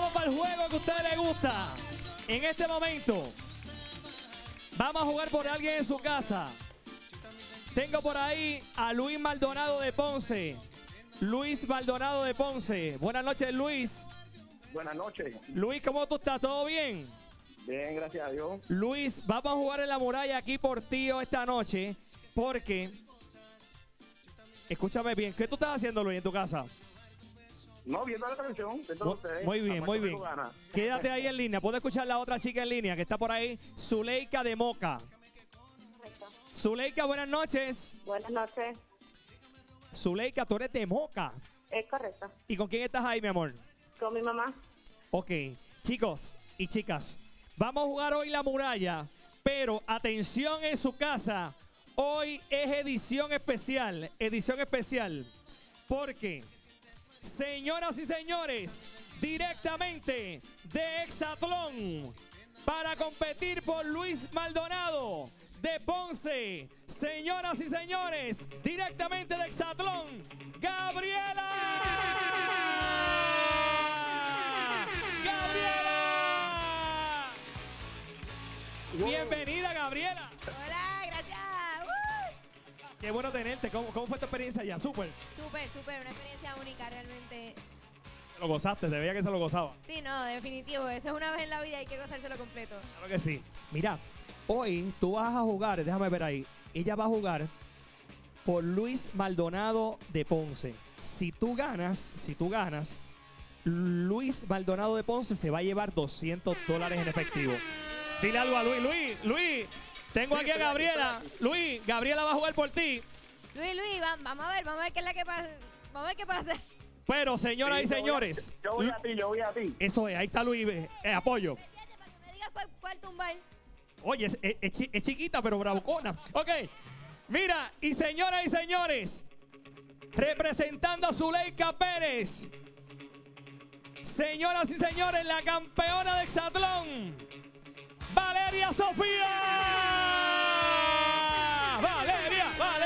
Vamos para el juego que a ustedes les gusta. En este momento, vamos a jugar por alguien en su casa. Tengo por ahí a Luis Maldonado de Ponce. Luis Maldonado de Ponce. Buenas noches, Luis. Buenas noches. Luis, ¿cómo tú estás? ¿Todo bien? Bien, gracias a Dios. Luis, vamos a jugar en la muralla aquí por tío esta noche. Porque, escúchame bien, ¿qué tú estás haciendo, Luis, en tu casa? No, viendo la televisión. Muy bien, muy bien. Quédate ahí en línea. Puedo escuchar la otra chica en línea que está por ahí, Zuleika de Moca. Correcto. Zuleika, buenas noches. Buenas noches. Zuleika, tú eres de Moca. Es correcto. ¿Y con quién estás ahí, mi amor? Con mi mamá. Ok, chicos y chicas, vamos a jugar hoy la muralla, pero atención en su casa, hoy es edición especial, porque, señoras y señores, directamente de Exatlón, para competir por Luis Maldonado de Ponce, señoras y señores, directamente de Exatlón, ¡Gabriela! Bienvenida, Gabriela. Hola, gracias. Qué bueno tenerte. ¿Cómo fue tu experiencia allá? Súper. Súper, una experiencia única realmente. Lo gozaste, te veía que se lo gozaba. Sí, no, definitivo. Eso es una vez en la vida, hay que gozárselo completo. Claro que sí. Mira, hoy tú vas a jugar, déjame ver ahí. Ella va a jugar por Luis Maldonado de Ponce. Si tú ganas, Luis Maldonado de Ponce se va a llevar $200 en efectivo. Dile algo a Luis, tengo aquí a Gabriela. Luis, Gabriela va a jugar por ti. Luis, vamos a ver qué es la que pasa. Vamos a ver qué pasa. Pero, señoras y señores. Yo voy a ti. Eso es, ahí está Luis, apoyo. Fíjate, para que me digas cuál tumbar. Oye, es chiquita, pero bravucona. Ok, mira, y señoras y señores, representando a Zuleika Pérez. Señoras y señores, la campeona de Exatlón, Valeria Sofía. Valeria.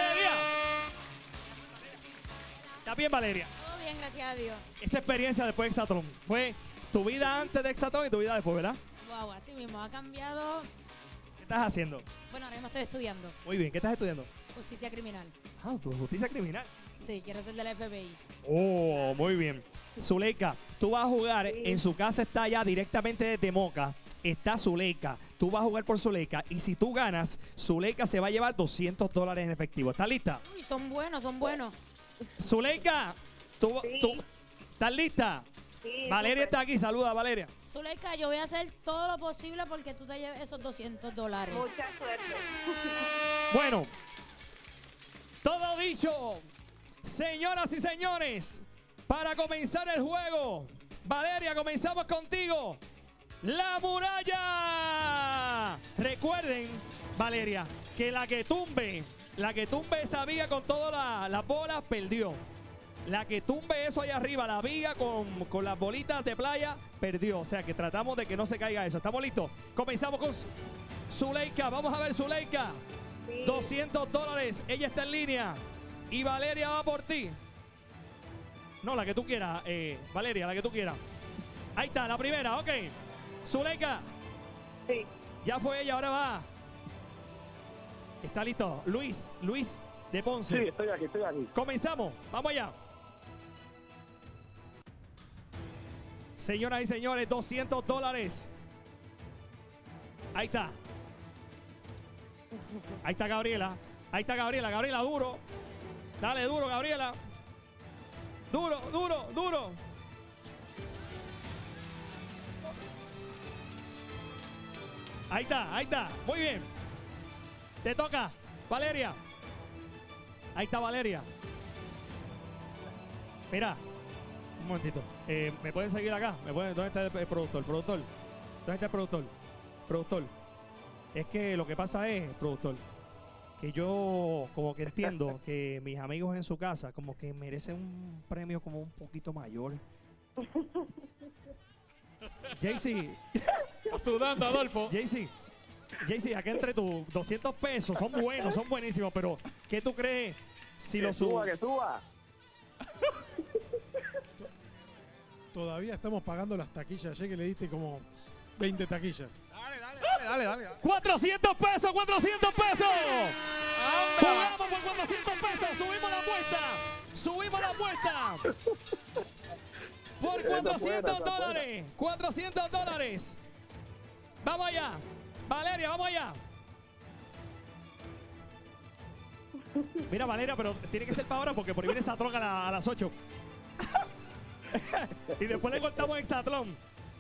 ¿Está bien, Valeria? Todo bien, gracias a Dios. Esa experiencia después de Exatlón fue tu vida antes de Exatlón y tu vida después, ¿verdad? Wow, así mismo, ha cambiado. ¿Qué estás haciendo? Bueno, ahora mismo estoy estudiando Muy bien, ¿qué estás estudiando? justicia criminal. Ah, tu justicia criminal. Sí, quiero ser de la FBI. Oh, muy bien. Zuleika, tú vas a jugar, en su casa está allá directamente desde Moca, está Zuleika, tú vas a jugar por Zuleika y si tú ganas, Zuleika se va a llevar $200 en efectivo. ¿Estás lista? Uy, son buenos. Zuleika, tú ¿estás lista? Sí, Valeria está aquí, saluda Valeria. Zuleika, yo voy a hacer todo lo posible porque tú te lleves esos $200. mucha suerte. Bueno, todo dicho, señoras y señores, para comenzar el juego, Valeria, comenzamos contigo. ¡La muralla! Recuerden, Valeria, que la que tumbe esa viga con todas las bolas, perdió. La que tumbe eso allá arriba, la viga con las bolitas de playa, perdió. O sea que tratamos de que no se caiga eso. ¿Estamos listos? Comenzamos con Zuleika. Vamos a ver, Zuleika. Sí. $200. Ella está en línea. Y Valeria va por ti. No, la que tú quieras, Valeria, la que tú quieras. Ahí está, la primera, ok. Zuleika. Sí. Ya fue ella, ahora va. Está listo. Luis de Ponce. Sí, estoy aquí. Comenzamos, vamos allá. Señoras y señores, $200. Ahí está. Ahí está Gabriela. Gabriela, duro. Dale, duro, Gabriela. Duro. Ahí está. Muy bien. Te toca, Valeria. Ahí está Valeria. Mira, un momentito. ¿Me pueden seguir acá? ¿Dónde está el productor? ¿Dónde está el productor? Es que lo que pasa es, productor, que yo como que entiendo que mis amigos en su casa como que merecen un premio como un poquito mayor. Jaycee. Está sudando, Adolfo. Jaycee, acá entre tus $200 son buenos, son buenísimos, pero ¿qué tú crees si lo subo? Que suba. todavía estamos pagando las taquillas. Ayer que le diste como 20 taquillas. Dale. 400 pesos, 400 pesos. Jugamos por 400 pesos. Subimos la apuesta. Subimos la apuesta. Por 400 dólares. 400 dólares. Vamos allá. Valeria, vamos allá. Mira, Valeria, pero tiene que ser para ahora porque por ahí viene Exatlón a las 8. Y después le cortamos Exatlón.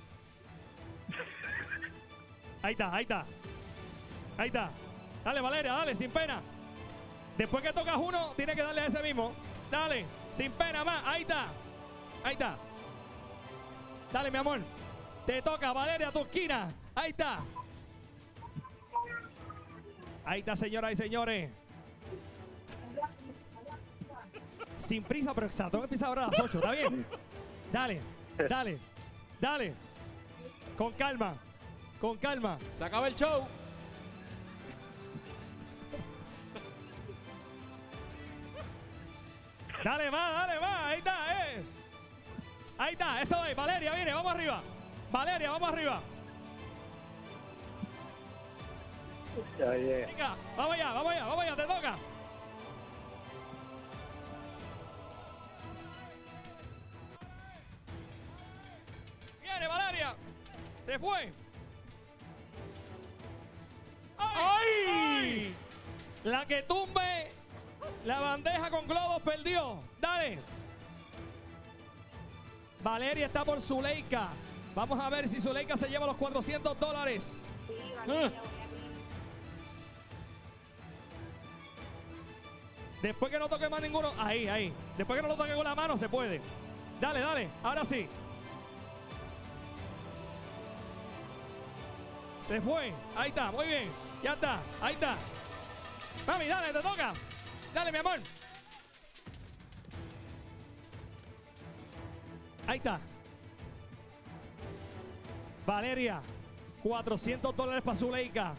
Ahí está, ahí está. Ahí está. Dale, Valeria, dale, sin pena. Después que tocas uno, tienes que darle a ese mismo. Dale, sin pena más. Ahí está. Ahí está. Dale, mi amor. Te toca, Valeria, tu esquina. Ahí está. Ahí está, señoras y señores. Sin prisa, pero Exatlón empieza ahora a las 8. ¿Está bien? Dale, dale, dale. Con calma. Con calma. Se acaba el show. Dale más, ahí está, Ahí está, eso es, Valeria, viene, vamos arriba. Valeria, vamos arriba. Venga, vamos allá, te toca. Viene, Valeria. Se fue. ¡Ay! La que tumbe la bandeja con globos perdió. Dale. Valeria está por Zuleika. Vamos a ver si Zuleika se lleva los 400 dólares. Sí, Valeria, voy a ti. Después que no toque más ninguno. Ahí. Después que no lo toque con la mano se puede. Dale, dale. Ahora sí. Se fue. Ahí está. Muy bien. Ya está. Ahí está. Mami, dale, te toca. Dale, mi amor. Ahí está. Valeria. 400 dólares para Zuleika.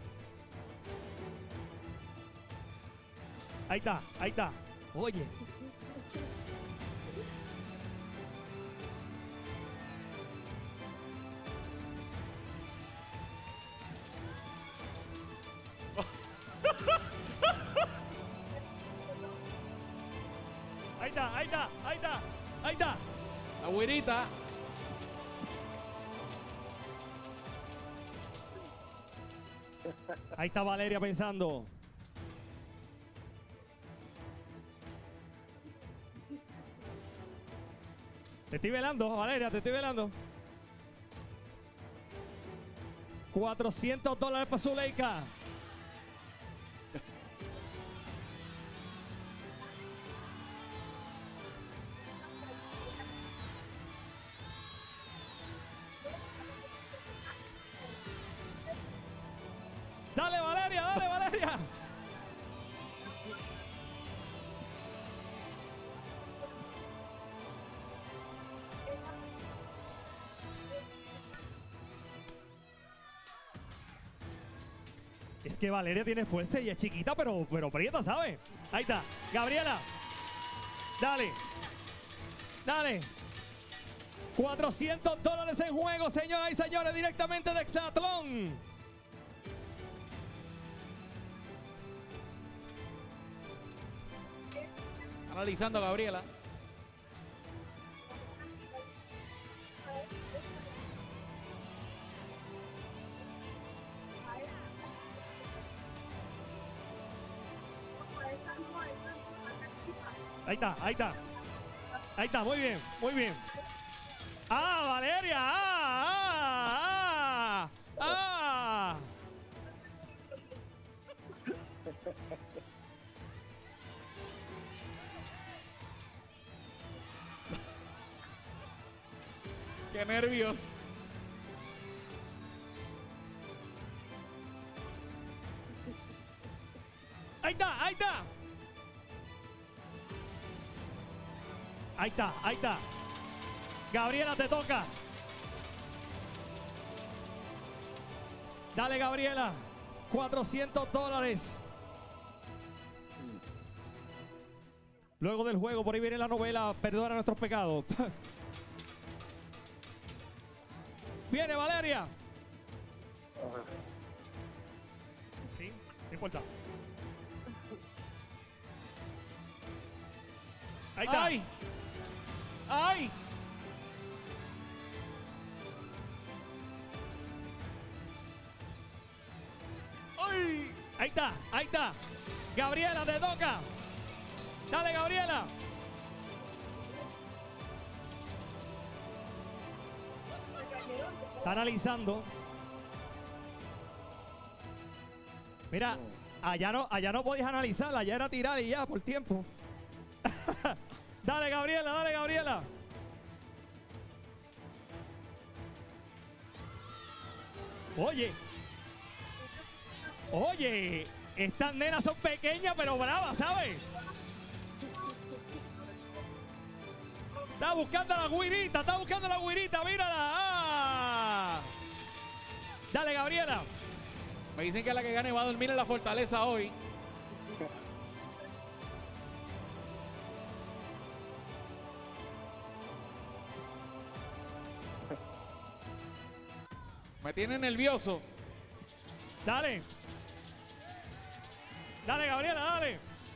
Ahí está, ahí está. Oye. Ahí está, ahí está, ahí está, ahí está. La güerita. Ahí está Valeria pensando. Te estoy velando, Valeria, te estoy velando. 400 dólares para Zuleika. Dale, Valeria, dale, Valeria. Es que Valeria tiene fuerza y es chiquita, pero prieta, ¿sabe? Ahí está. Gabriela. Dale. Dale. 400 dólares en juego, señoras y señores, directamente de Exatlón. Analizando a Gabriela. Ahí está, ahí está. Ahí está, muy bien, muy bien. ¡Ah, Valeria! ¡Ah! ¡Ah! ¡Ah! ¡Qué nervios! Ahí está, ahí está. Ahí está, ahí está. Gabriela, te toca. Dale, Gabriela. 400 dólares. Luego del juego, por ahí viene la novela Perdona nuestros pecados. Viene Valeria. Sí, no importa. Ahí está. ¡Ay! ¡Ay! ¡Ay! Ahí está, ahí está. Gabriela, te toca. Dale, Gabriela. Está analizando. Mira, allá no podías analizarla, allá era tirar y ya, por tiempo. Dale, Gabriela, dale, Gabriela. Oye. Oye, estas nenas son pequeñas pero bravas, ¿sabes? Está buscando la güirita, mírala. ¡Ah! Dale, Gabriela. Me dicen que la que gane va a dormir en la fortaleza hoy. Me tiene nervioso. Dale. Dale, Gabriela, dale.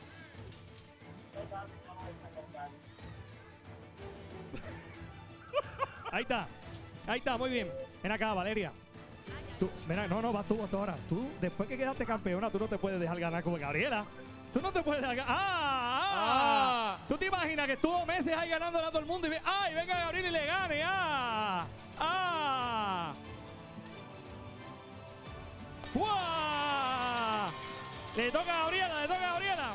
Ahí está, muy bien. Ven acá, Valeria. Tú, mira, no, vas tú ahora. Tú, después que quedaste campeona, tú no te puedes dejar ganar como Gabriela. Tú no te puedes dejar ganar. ¡Ah! ¿Tú te imaginas que estuvo meses ahí ganándole a todo el mundo y ¡ay, venga Gabriela y le gane! ¡Ah! ¡Ah! ¡Guau! Le toca a Gabriela, le toca a Gabriela.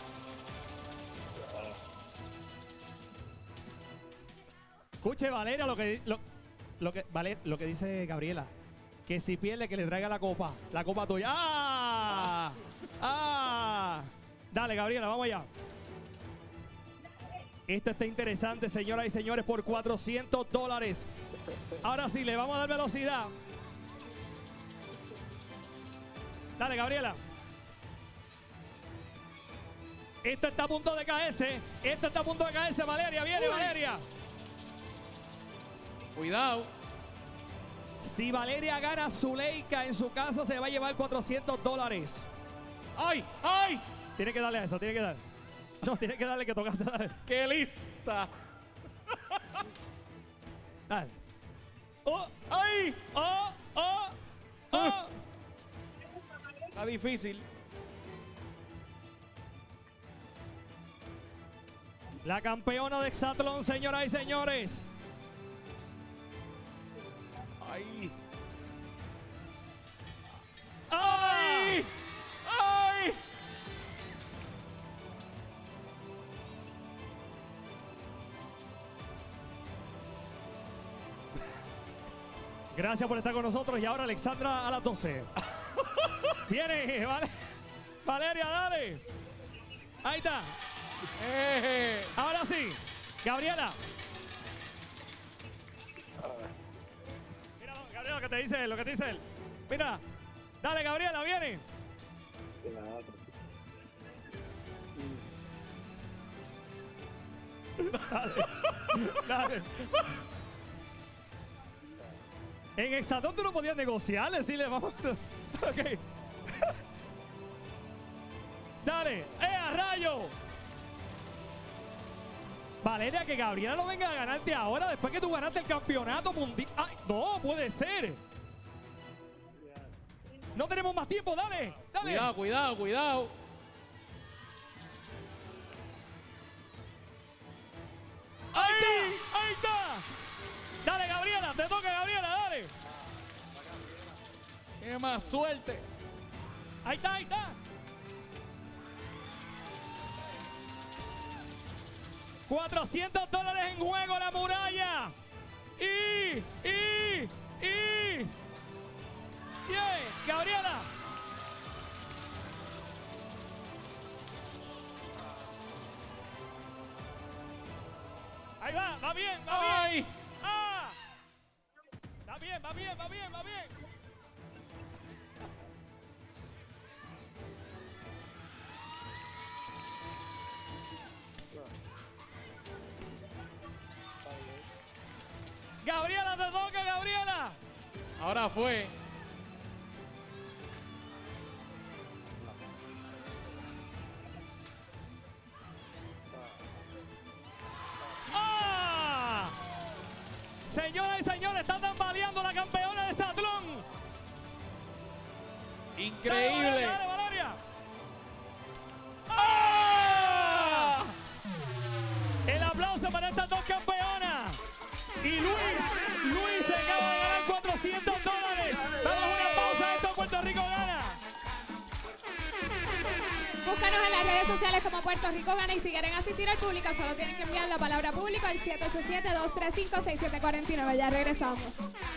Escuche, Valeria, lo que dice Gabriela. Que si pierde, que le traiga la copa tuya. ¡Ah! ¡Ah! Dale, Gabriela, vamos allá. Esto está interesante, señoras y señores, por $400. Ahora sí, le vamos a dar velocidad. Dale, Gabriela. Esto está a punto de caerse. Valeria. Viene, Valeria. Cuidado. Si Valeria gana Zuleika en su casa, se va a llevar $400. ¡Ay! ¡Ay! Tiene que darle a eso, tiene que dar. No, tiene que darle que tocaste. Dale. ¡Qué lista! Dale. ¡Oh! ¡Ay! ¡Oh! ¡Oh! ¡Oh! Está difícil. La campeona de Exatlón, señoras y señores. ¡Ay! ¡Ay! ¡Ay! Gracias por estar con nosotros. Y ahora Alexandra a las 12. Viene, Valeria, dale. Ahí está. Ahora sí, Gabriela. Mira, Gabriela, lo que te dice él, Mira, dale, Gabriela, viene. Dale. En Exatlón tú no podías negociar, decirle, vamos. Ok. Dale, a rayo! Valeria, que Gabriela no venga a ganarte ahora después que tú ganaste el campeonato mundial. ¡Ay, no puede ser! No tenemos más tiempo, dale. Cuidado. Ahí está. Dale, Gabriela, te toca, Gabriela, dale. Tiene más suerte. Ahí está. $400 en juego, la muralla. Gabriela. Ahí va bien. ¡Ay! ¡Ah! Va bien. Gabriela, te toca, Gabriela. Ahora fue. ¡Ah! Señoras y señores, están tambaleando la campeona de Satlón. Increíble. Dale, Valeria. ¡Ah! El aplauso para estas dos campeonas. Y Luis se acaba de ganar $400. Damos una pausa, esto Puerto Rico gana. Búscanos en las redes sociales como Puerto Rico Gana y si quieren asistir al público solo tienen que enviar la palabra público al 787-235-6749. Ya regresamos.